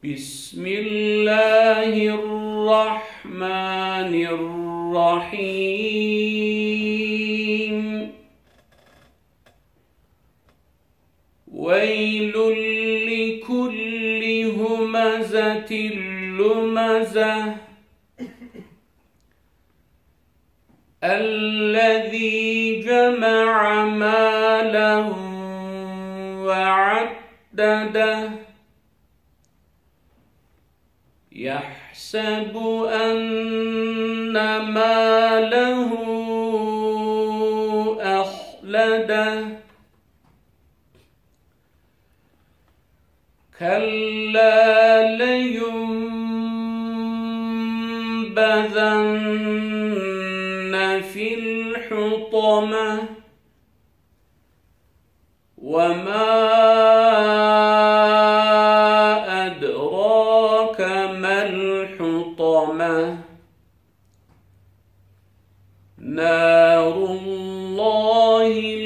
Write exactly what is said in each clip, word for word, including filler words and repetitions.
بسم الله الرحمن الرحيم ويل لكل همزة لمزة الذي جمع مالا وعدده يحسب أن ماله أخلده كلا لينبذن في الحطمة وما أدراك ما الحطمة نار الله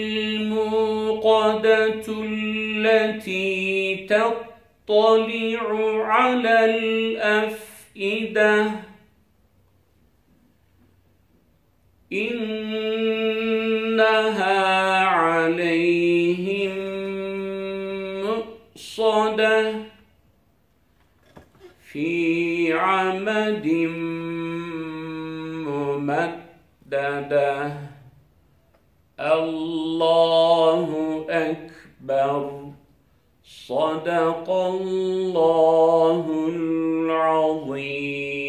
الموقدة التي تطلع على الأفئدة إنها عليهم مؤصدة في عمد ممددة. الله أكبر. صدق الله العظيم.